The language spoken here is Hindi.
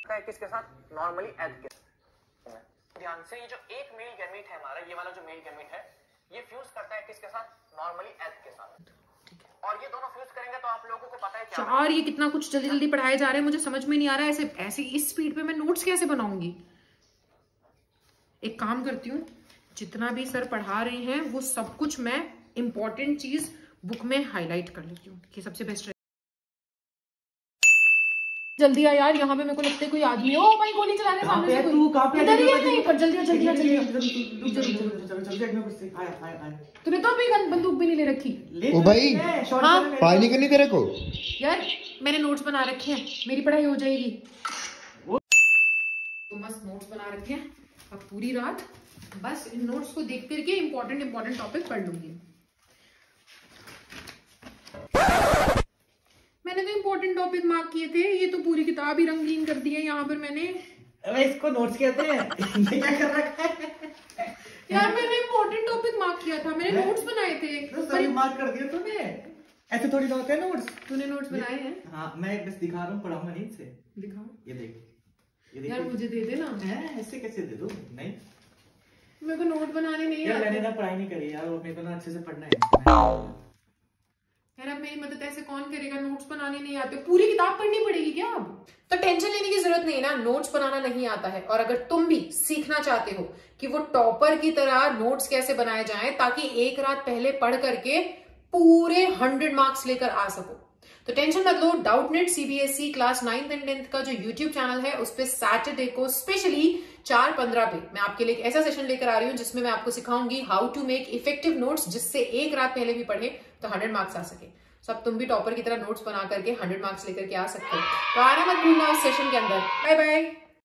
किसके साथ नॉर्मली एग के। ध्यान से, ये जो एक मेल गैमेट है हमारा, ये वाला जो मेल गैमेट है, ये फ्यूज करता है किसके साथ, नॉर्मली एग के साथ। और ये दोनों फ्यूज करेंगे तो आप लोगों को पता है क्या यार ये कितना कुछ जल्दी जल्दी पढ़ाया जा रहा है, मुझे समझ में नहीं आ रहा है। ऐसे इस स्पीड पे मैं नोट्स कैसे बनाऊंगी। एक काम करती हूँ, जितना भी सर पढ़ा रहे हैं वो सब कुछ मैं इंपॉर्टेंट चीज बुक में हाईलाइट कर लेती हूँ कि सबसे बेस्ट। जल्दी आ यार, यहाँ पे मेरे को लगता है कोई आदमी। ओ भाई गोली चलाने सामने से कोई। तू कहां पे? इधर ही है नहीं, पर जल्दी जल्दी तूने तो अभी बंदूक भी नहीं ले रखी। ओ भाई हाँ पढ़ाई नहीं करनी तेरे को? यार मैंने नोट्स बना रखे हैं, मेरी पढ़ाई हो जाएगी। तो मस्त नोट्स बना रखे हैं, अब पूरी रात बस इन नोट्स को देख करके इंपॉर्टेंट टॉपिक पढ़ लूंगी। मैंने तो इंपॉर्टेंट टॉपिक मार्क किए थे, ये तो पूरी किताब ही रंगीन कर दी है यहाँ पर मैंने। अरे इसको नोट्स कहते हैं। ये क्या कर रखा है यार मैंने इंपॉर्टेंट टॉपिक मार्क किया था, मैंने नोट्स बनाए थे। तो सही मार्क कर दिया तूने। ऐसे थोड़ी होते हैं नोट्स। तूने नोट्स बनाए हैं? हाँ मैं बस दिखा रहा हूँ, पढ़ाऊंगा नहीं से। दिखाओ। ये देख, यार मुझे दे देना। ऐसे कैसे दे दूँ? नहीं मेरे को नोट बनाने नहीं आते। मैंने ना पढ़ाई नहीं करी यार, मेरे को ना अच्छे से पढ़ना है यार। अब मेरी मदद ऐसे कौन करेगा, नोट्स बनाने नहीं आते, पूरी किताब पढ़नी पड़ेगी क्या अब? तो टेंशन लेने की जरूरत नहीं ना, नोट्स बनाना नहीं आता है। और अगर तुम भी सीखना चाहते हो कि वो टॉपर की तरह नोट्स कैसे बनाए जाएं ताकि एक रात पहले पढ़ करके पूरे 100 मार्क्स लेकर आ सको, तो टेंशन मत लो। Doubtnut CBSE class 9th and 10th का जो यूट्यूब चैनल है उस पे सैटरडे को स्पेशली 4:15 पे मैं आपके लिए एक ऐसा सेशन लेकर आ रही हूँ जिसमें मैं आपको सिखाऊंगी how to make effective notes, जिससे एक रात पहले भी पढ़े तो 100 मार्क्स आ सके। सब तुम भी टॉपर की तरह नोट्स बना करके 100 मार्क्स लेकर के आ सकते हो। तो आना मत भूलना उस सेशन के अंदर। Bye bye.